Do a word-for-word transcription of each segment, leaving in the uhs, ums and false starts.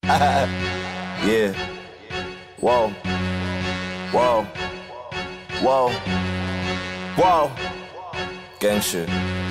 Yeah. Whoa. Whoa. Whoa. Whoa. Gang shit.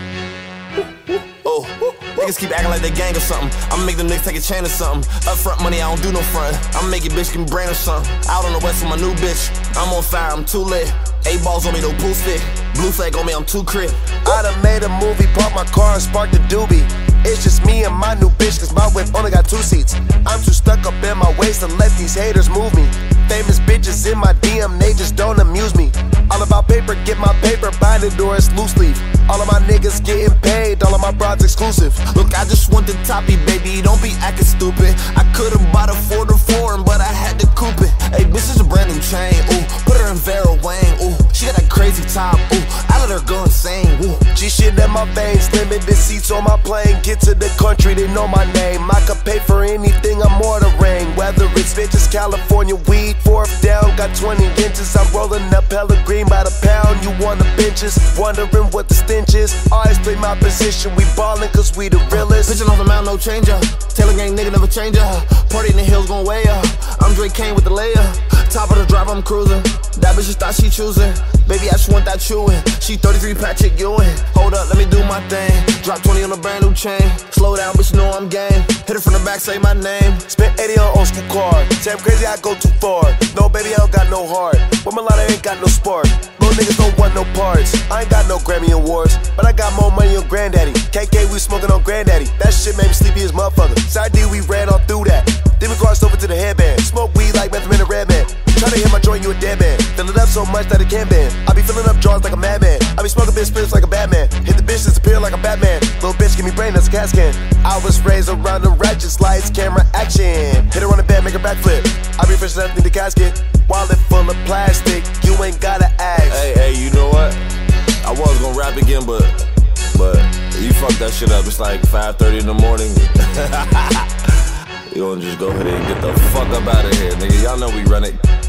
Oh, niggas keep acting like they gang or something. I'ma make them niggas take a chain or something. Upfront money, I don't do no front. I'ma make your bitch give me brain or something. Out on the west with my new bitch. I'm on fire, I'm too lit. Eight balls on me, no pool stick. Blue flag on me, I'm too crit. I done made a movie, parked my car and sparked a doobie. It's just me and my new bitch, cause my whip only got two seats. I'm too stuck up in my waist to let these haters move me. Famous bitches in my D M, they just don't amuse me. All about paper, get my paper, bind the door, it's loose leaf. All of my niggas getting paid, all of my broads exclusive. Look, I just want the toppy, baby, don't be acting stupid. I could've bought a Ford or foreign, but I had to coupe it. Hey, bitch, this is a brand new chain, ooh. Put her in Vera Wang, ooh. She got that crazy top, ooh. I let her go insane, ooh. G shit in my veins, limited seats on my plane. Get to the country, they know my name. I could pay for anything, I'm ordering. Whether it's bitches, California weed, fourth down, got twenty inches. I'm rolling up hella green by the pound. You wanna benches, wondering what the stench is. Always play my position, we ballin' cause we the realest. Pitching off the mound, no changer. Taylor gang nigga never change her. Party in the hills gon' weigh her. I'm Drake Kane with the layer. Top of the drive, I'm cruising. That bitch just thought she choosing. Baby, I just want that chewing. She thirty-three Patrick Ewing. Hold up, let me do my thing. Drop twenty on a brand new chain. Slow down, bitch, you know I'm game. Hit it from the back, say my name. Spent eighty on old school car. Say I'm crazy, I go too far. No, baby, I don't got no heart. But Milana ain't got no spark. Little niggas don't want no parts. I ain't got no Grammy awards, but I got more money on Granddaddy. K K, we smoking on Granddaddy. That shit made me sleepy as motherfucker. Side D, we ran all through that. Then we crossed over to the headband. Smoke weed like Method Man and Redman. Tryna hit my joint, you a dead man. Fill it up so much that it can bend. I be filling up drawers like a madman. I be smoking bitch spirits like a Batman. Hit the bitch, disappear like a Batman. Little bitch, give me brain, that's a cat scan. I was raised around the righteous lights, camera action. Hit her on the bed, make her backflip. I be fresh enough in the casket. Wallet full of plastic, you ain't gotta ask. Hey, hey, you know what? I was gonna rap again, but but you fucked that shit up. It's like five thirty in the morning. You gonna just go ahead and get the fuck up out of here, nigga. Y'all know we run it.